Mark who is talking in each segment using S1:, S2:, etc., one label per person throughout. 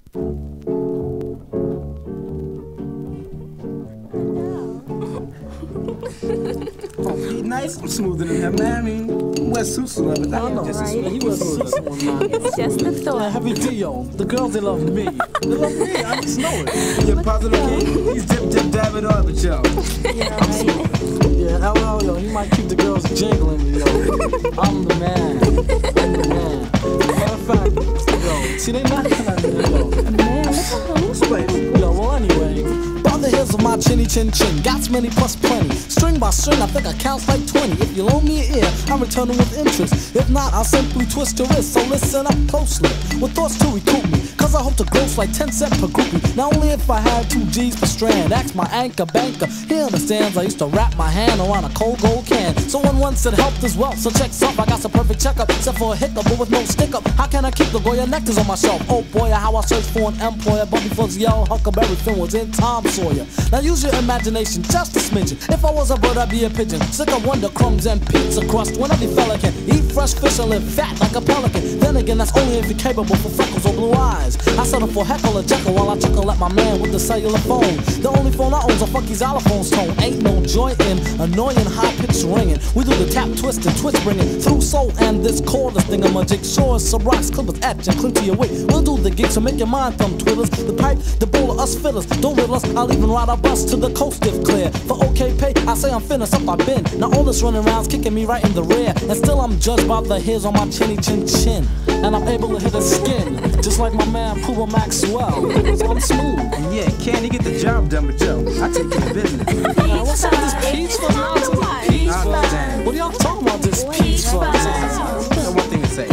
S1: Oh, he nice. I'm smoother than him, man. I mean, West Susu love it.
S2: I know, right?
S3: He was smooth.
S2: It's just a thought.
S3: Heavy Dio, the girls, they love me. They love me, I just know it.
S1: You're positive king? He's dip, dab it all, but yo.
S2: Yeah, right.
S3: Yeah, LL, yo, he might keep the girls jingling, yo. I'm the man. I'm the man. Matter of fact, yo, see, they not at me, yo.
S2: Man, what's up?
S3: Yo, well, anyway. The hairs of my chinny chin chin, got many plus plenty. String by string, I think I count like 20. If you loan me an ear, I'm returning with interest. If not, I'll simply twist your wrist. So listen up closely, with thoughts to recoup me. Cause I hope to gross like 10 cents per groupie. Not only if I had 2 G's per strand. Ask my anchor banker, he understands. I used to wrap my hand around a cold gold can. Someone once said help as well, so check's up. I got some perfect checkup, except for a hiccup, but with no stick up. How can I keep the Goya nectars on my shelf? Oh boy, how I searched for an employer, but before the yellow Huckleberry Finn was in Tom Sawyer. Now use your imagination, just a smidgen. If I was a bird, I'd be a pigeon. Sick of wonder crumbs and pizza crust. When every fella can eat fresh fish and live fat like a pelican. Then again, that's only if you're capable for freckles or blue eyes. I settle for heckle or jekyll while I chuckle at my man with the cellular phone. The only phone I own's a fucking xylophone's tone. Ain't no joy in annoying high-pitched ringing. We do the tap, twist, and twitch bringing through soul and this cordless thing. I'm a jigsaw, some rocks, clippers, etch, and cling to your wig. We'll do the gig, so make your mind thumb twiddlers. The pipe, the bowl of us fiddlers. Don't riddle us, I'll even ride our bus to the coast if clear. For okay pay, I say I'm finished up, I've been. Now all this running around's kicking me right in the rear. And still I'm judged by the hairs on my chinny chin chin. And I'm able to hit his skin, just like my man Pooh Maxwell. So I'm smooth.
S1: And yeah, can you get the job done, but yo, I take care of business.
S3: What's up with this peach fuzz nonsense? Peach fuzz? What are y'all talking about, this peach fuzz?
S1: Got one thing to say.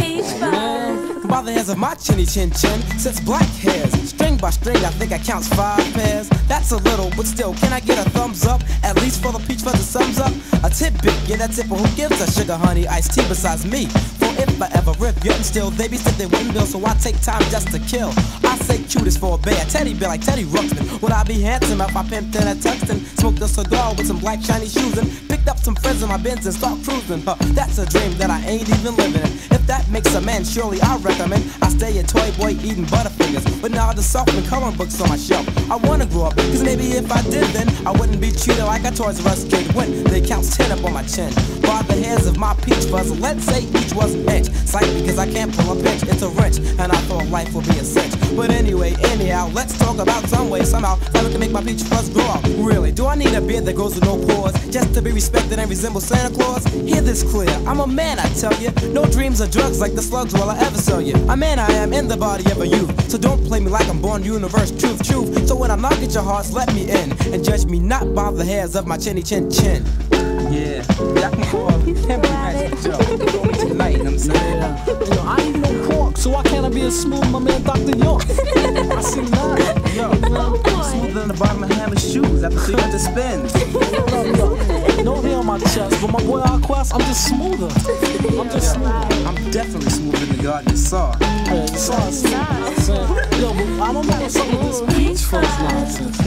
S4: By the hairs of my chinny chin chin sits black hairs. String by string, I think I counts 5 pairs. That's a little, but still, can I get a thumbs up? At least for the peach fuzz that sums up. A tidbit, yeah, that tipper who gives a sugar honey iced tea besides me. For if I ever rip, yet and still, they be said they wouldn't bill, so I take time just to kill. I say cutest for a bear, teddy bear like Teddy Ruxpin. Would I be handsome if I pimped in a Tuxton? Smoked a cigar with some black shiny shoes and picked up some friends in my Benz and start cruising. That's a dream that I ain't even living in. If that makes a man, surely I recommend I stay a toy boy eating Butterfingers, but now the softening coloring books on my shelf. I wanna grow up, cause maybe if I did then I wouldn't be treated like a Toys R Us kid when they counts 10 up on my chin. By the hairs of my peach fuzz, let's say each was an inch. Sight because I can't pull a pinch, it's a wrench, and I thought life would be a cinch. But anyway, anyhow, let's talk about some way, somehow, how we can make my peach fuzz grow out. Really, do I need a beard that goes with no pores, just to be respected and resemble Santa Claus? Hear this clear, I'm a man, I tell you. No dreams or drugs like the slugs will I ever sell you. A man I am in the body of a youth, so don't play me like I'm born universe, truth. So when I knock at your hearts, let me in, and judge me not by the hairs of my chinny chin chin.
S1: Yeah, I can call him nice, yo. Tonight, you know what I'm saying?
S3: Yeah. Yo, I ain't no pork, so why can't I be as smooth my man Dr. York? I see that.
S1: Yo, smoother than the bottom of Hammer's shoes after she got to spin.
S3: No hair on my chest, but my boy Arquest, I'm just smoother. I'm just smoother.
S1: I'm definitely smoother than the garden saw.
S3: Yeah, you saw it. Yo, but I don't know what's up with this peach fuzz nonsense.